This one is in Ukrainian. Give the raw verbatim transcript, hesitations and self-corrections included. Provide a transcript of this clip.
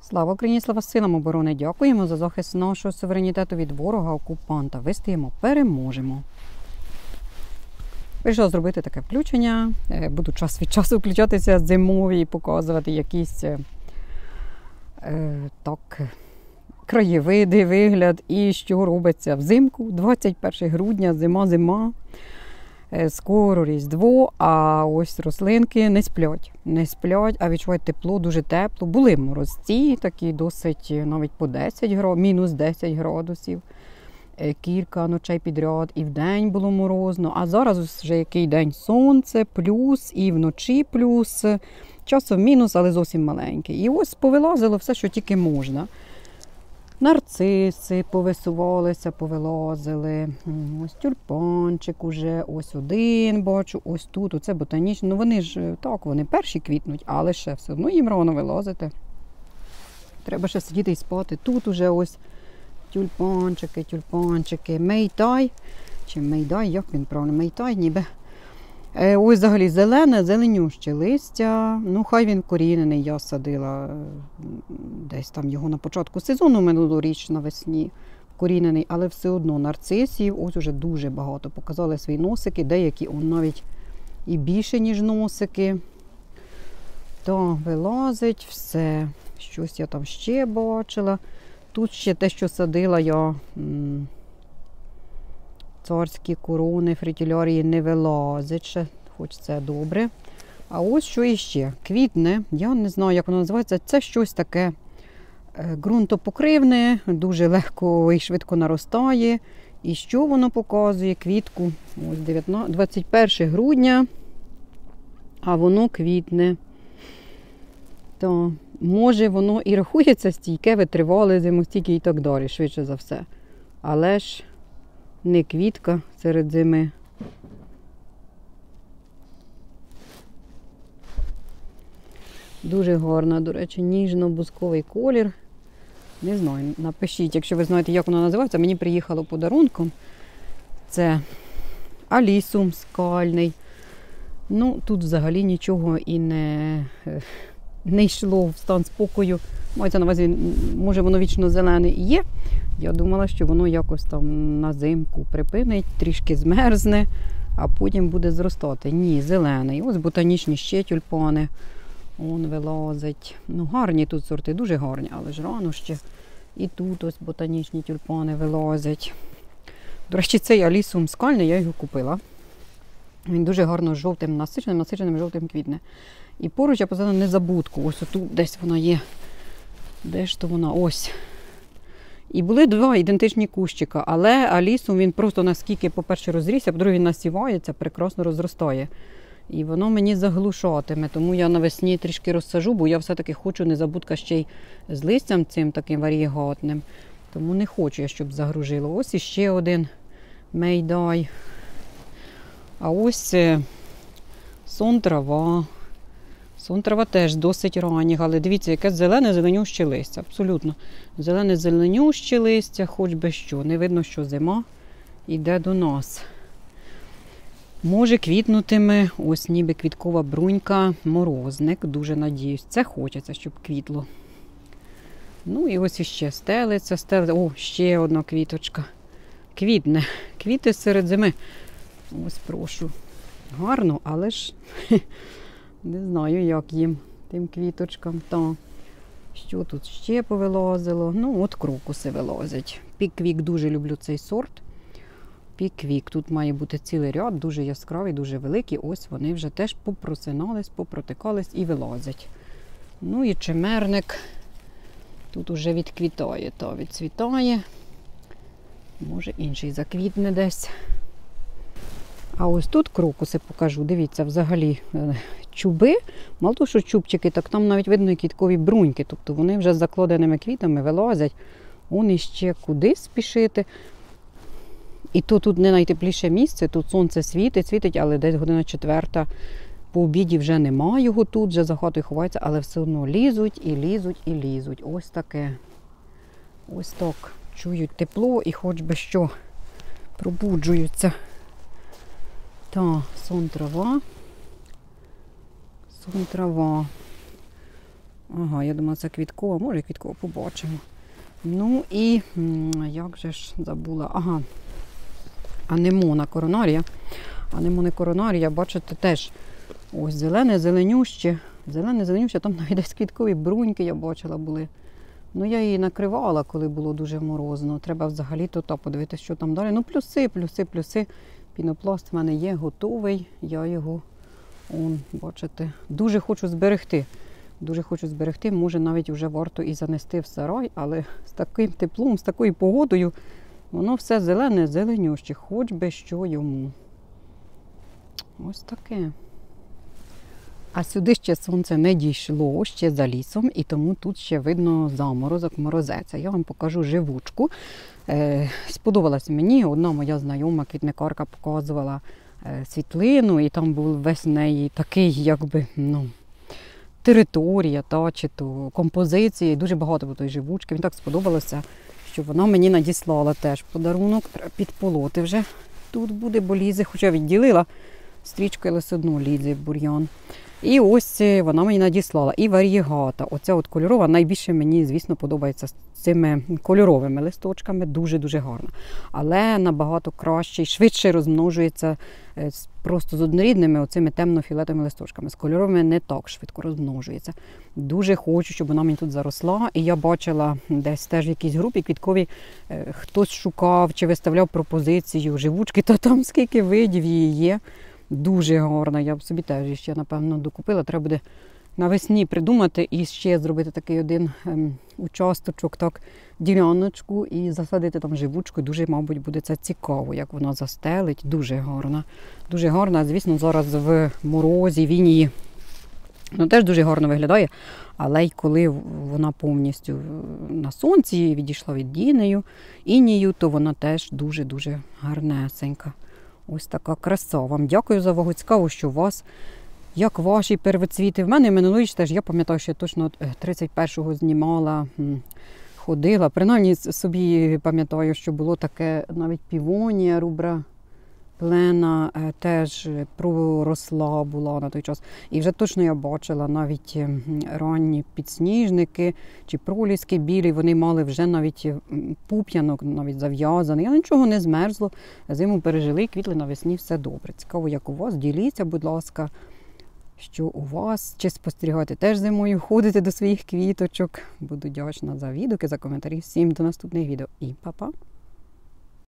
Слава Україні, слава силам оборони! Дякуємо за захист нашого суверенітету від ворога-окупанта. Вистоїмо, переможемо. Вирішила зробити таке включення. Буду час від часу включатися зимові і показувати якісь е, так, краєвиди, вигляд і що робиться взимку. двадцять перше грудня, зима-зима. Скоро Різдво, а ось рослинки не сплять. Не сплять, а відчувають тепло, дуже тепло. Були морозці, такі досить навіть по десять градусів, мінус десять градусів. Кілька ночей підряд, і вдень було морозно. А зараз вже який день сонце, плюс, і вночі плюс. Часом мінус, але зовсім маленький. І ось повилазило все, що тільки можна. Нарциси повисувалися, повилазили. Ось тюльпанчик уже, ось один бачу, ось тут, оце ботанічне. Ну вони ж, так, вони перші квітнуть, але ще все одно їм рано вилазити. Треба ще сидіти і спати. Тут уже ось тюльпанчики, тюльпанчики, мейтай, чи мейдай, як він правильно, мейтай ніби. Ось взагалі зелене, зеленюще листя. Ну, хай він корінений, я садила десь там його на початку сезону минулоріч навесні. Корінений, але все одно нарцисів ось уже дуже багато. Показали свої носики, деякі он навіть і більше, ніж носики. Та вилазить все. Щось я там ще бачила. Тут ще те, що садила я, царські корони, фритюлярії не вилазить ще, хоч це добре. А ось що іще. Квітне, я не знаю, як воно називається, це щось таке ґрунтопокривне, дуже легко і швидко наростає. І що воно показує? Квітку. Ось двадцять перше грудня, а воно квітне. То, може, воно і рахується стійке, витривале, зимостійке і так далі, швидше за все. Але ж не квітка серед зими. Дуже гарна, до речі, ніжно-бузковий колір. Не знаю, напишіть, якщо ви знаєте, як воно називається. Мені приїхало подарунком. Це алісум скальний. Ну, тут взагалі нічого і не, не йшло в стан спокою. Мається на увазі, може воно вічно зелене і є. Я думала, що воно якось там на зимку припинить, трішки змерзне, а потім буде зростати. Ні, зелений. Ось ботанічні ще тюльпани. Он вилазить. Ну, гарні тут сорти, дуже гарні, але ж рано ще. І тут ось ботанічні тюльпани вилазять. До речі, цей алісум скальний, я його купила. Він дуже гарно жовтим, насиченим, насиченим жовтим квітне. І поруч я посадила незабудку. Ось отут десь вона є. Де ж то вона? Ось. І були два ідентичні кущика, але алісум він просто наскільки, по-перше, розрісся, по-друге, він насівається, прекрасно розростає. І воно мені заглушатиме, тому я навесні трішки розсажу, бо я все-таки хочу незабудка ще й з листям цим таким варієгатним. Тому не хочу я, щоб загружило. Ось іще один мейдай. А ось сон-трава. Сон-трава теж досить ранніх, але дивіться, яке зелене-зеленюще листя. Абсолютно. Зелене-зеленюще листя, хоч би що. Не видно, що зима йде до нас. Може квітнутиме, ось ніби квіткова брунька, морозник. Дуже надіюсь. Це хочеться, щоб квітло. Ну і ось іще стелиця, стелиця. О, ще одна квіточка. Квітне. Квіти серед зими. Ось, прошу. Гарно, але ж не знаю, як їм, тим квіточкам. Та. Що тут ще повилазило? Ну, от крокуси вилазять. Піквік, дуже люблю цей сорт. Піквік. Тут має бути цілий ряд, дуже яскравий, дуже великий. Ось вони вже теж попросинались, попротикались і вилазять. Ну і чимерник. Тут уже відквітає, та відцвітає. Може інший заквітне десь. А ось тут крокуси покажу. Дивіться, взагалі чуби. Мало того, що чубчики, так там навіть видно і квіткові бруньки. Тобто вони вже з закладеними квітами вилазять. Он іще куди спішити. І то тут не найтепліше місце, тут сонце світить, світить, але десь година четверта по обіді вже немає його тут, вже за хатою ховається, але все одно лізуть і лізуть і лізуть. Ось таке. Ось так. Чують тепло і хоч би що пробуджуються. Та, сон трава. Сон трава. Ага, я думала, це квіткова, може квіткова, побачимо. Ну і як же ж забула, ага, анемона коронарія. Анемони коронарія, бачите, теж ось зелене, зеленюще. Зелене, зеленюще, там навіть десь квіткові бруньки я бачила були. Ну я її накривала, коли було дуже морозно. Треба взагалі-то та подивитися, що там далі. Ну плюси, плюси, плюси. Пінопласт в мене є готовий, я його, он, бачите, дуже хочу зберегти. Дуже хочу зберегти, може навіть вже варто і занести в сарай, але з таким теплом, з такою погодою, воно все зелене, зеленюще, хоч би що йому. Ось таке. А сюди ще сонце не дійшло, ще за лісом, і тому тут ще видно заморозок, морозець. Я вам покажу живучку. Е, сподобалась мені, одна моя знайома квітникарка показувала е, світлину, і там був весь неї такий, якби, ну, територія, та, чи то композиції, дуже багато було тої живучки. Мені так сподобалося, що вона мені надіслала теж подарунок, підполоти вже тут буде, бо лізе, хоча відділила стрічкою, але все одно лізе бур'ян. І ось вона мені надіслала. І варієгата. Оця от кольорова найбільше мені, звісно, подобається з цими кольоровими листочками. Дуже-дуже гарно. Але набагато краще і швидше розмножується просто з однорідними оцими темно-фіолетовими листочками. З кольоровими не так швидко розмножується. Дуже хочу, щоб вона мені тут заросла. І я бачила десь теж в якійсь групі квітковій, хтось шукав чи виставляв пропозицію живучки, та там скільки видів її є. Дуже гарна, я б собі теж ще, напевно, докупила. Треба буде навесні придумати і ще зробити такий один ем, участочок, так, діляночку і засадити там живучку. Дуже, мабуть, буде це цікаво, як вона застелить. Дуже гарна. Дуже гарна, звісно, зараз в морозі, в інії, ну, теж дуже гарно виглядає. Але й коли вона повністю на сонці відійшла від інею, інію, то вона теж дуже-дуже гарнесенька. Ось така краса. Вам дякую за увагу. Цікаво, що у вас, як ваші первоцвіти. В мене минулоріч теж, я пам'ятаю, що я точно тридцять першого знімала, ходила. Принаймні собі пам'ятаю, що було таке навіть півонія, рубра плена теж проросла була на той час. І вже точно я бачила навіть ранні підсніжники чи проліски білі, вони мали вже навіть пуп'янок, навіть зав'язаний. Але нічого не змерзло, зиму пережили, квітли навесні, все добре. Цікаво, як у вас, діліться, будь ласка, що у вас, чи спостерігати теж зимою, ходите до своїх квіточок. Буду вдячна за відгуки, за коментарі. Всім до наступних відео і па-па!